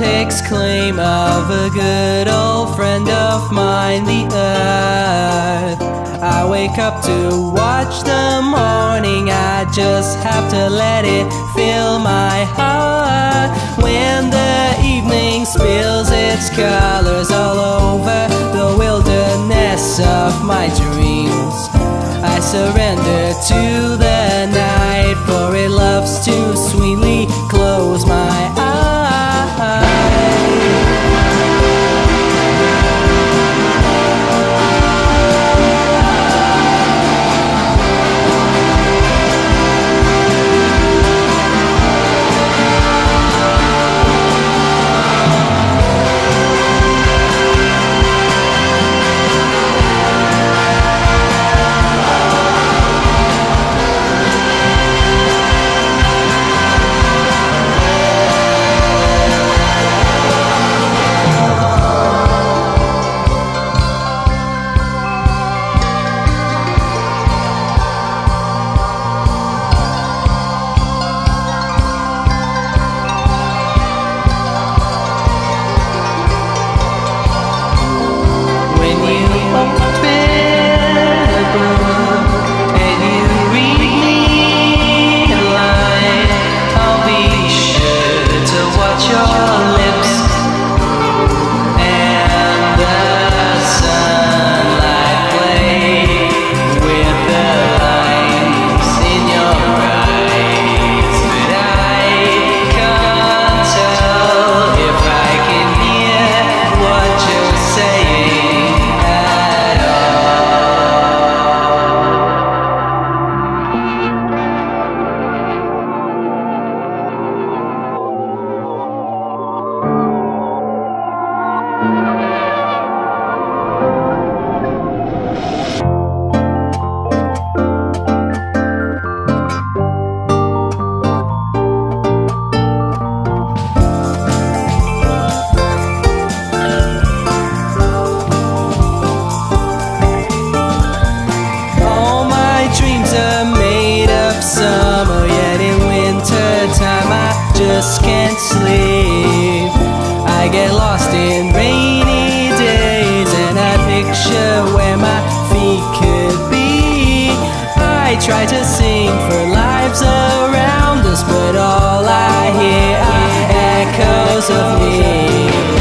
takes claim of a good old friend of mine, the earth. I wake up to watch the morning, I just have to let it fill my heart. When the evening spills its colors all over the wilderness of my dreams, I surrender to the night, for it loves to sweetly close my eyes. Just can't sleep. I get lost in rainy days, and I picture where my feet could be. I try to sing for lives around us, but all I hear are echoes of me.